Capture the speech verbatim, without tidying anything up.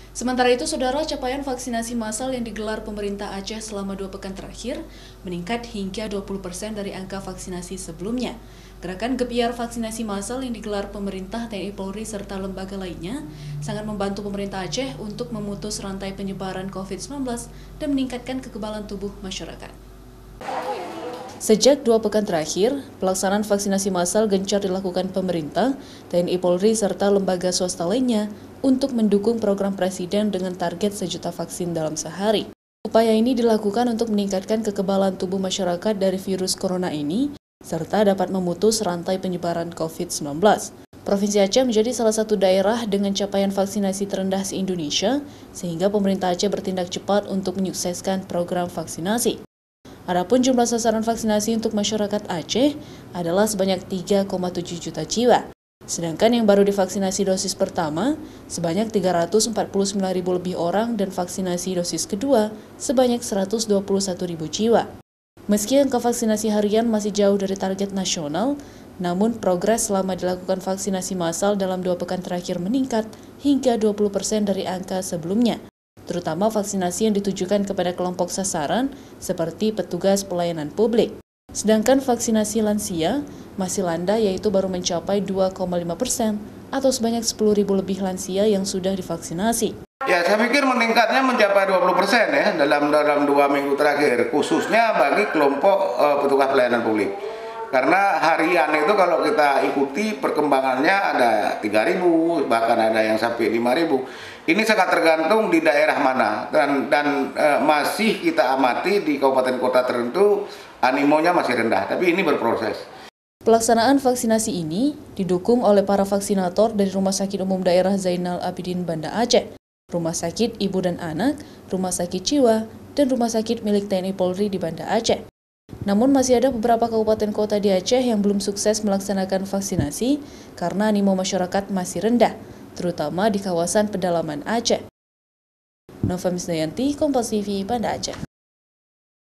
Sementara itu, saudara, capaian vaksinasi massal yang digelar pemerintah Aceh selama dua pekan terakhir meningkat hingga dua puluh persen dari angka vaksinasi sebelumnya. Gerakan gebiar vaksinasi massal yang digelar pemerintah, T N I Polri, serta lembaga lainnya sangat membantu pemerintah Aceh untuk memutus rantai penyebaran covid sembilan belas dan meningkatkan kekebalan tubuh masyarakat. Sejak dua pekan terakhir, pelaksanaan vaksinasi massal gencar dilakukan pemerintah, T N I Polri, serta lembaga swasta lainnya untuk mendukung program Presiden dengan target sejuta vaksin dalam sehari. Upaya ini dilakukan untuk meningkatkan kekebalan tubuh masyarakat dari virus corona ini, serta dapat memutus rantai penyebaran covid sembilan belas. Provinsi Aceh menjadi salah satu daerah dengan capaian vaksinasi terendah se-Indonesia, sehingga pemerintah Aceh bertindak cepat untuk menyukseskan program vaksinasi. Adapun jumlah sasaran vaksinasi untuk masyarakat Aceh adalah sebanyak tiga koma tujuh juta jiwa. Sedangkan yang baru divaksinasi dosis pertama sebanyak tiga ratus empat puluh sembilan ribu lebih orang dan vaksinasi dosis kedua sebanyak seratus dua puluh satu ribu jiwa. Meski angka vaksinasi harian masih jauh dari target nasional, namun progres selama dilakukan vaksinasi massal dalam dua pekan terakhir meningkat hingga dua puluh persen dari angka sebelumnya, terutama vaksinasi yang ditujukan kepada kelompok sasaran seperti petugas pelayanan publik. Sedangkan vaksinasi lansia masih landai, yaitu baru mencapai dua koma lima persen atau sebanyak sepuluh ribu lebih lansia yang sudah divaksinasi. Ya, saya pikir meningkatnya mencapai dua puluh persen ya dalam dalam dua minggu terakhir, khususnya bagi kelompok uh, petugas pelayanan publik. Karena harian itu kalau kita ikuti perkembangannya ada tiga ribu, bahkan ada yang sampai lima ribu. Ini sangat tergantung di daerah mana dan dan e, masih kita amati di kabupaten kota tertentu animonya masih rendah, tapi ini berproses. Pelaksanaan vaksinasi ini didukung oleh para vaksinator dari Rumah Sakit Umum Daerah Zainal Abidin Banda Aceh, Rumah Sakit Ibu dan Anak, Rumah Sakit Jiwa, dan Rumah Sakit milik T N I Polri di Banda Aceh. Namun masih ada beberapa kabupaten kota di Aceh yang belum sukses melaksanakan vaksinasi karena animo masyarakat masih rendah, terutama di kawasan pedalaman Aceh. Nova Misdayanti, Kompas T V, Banda Aceh.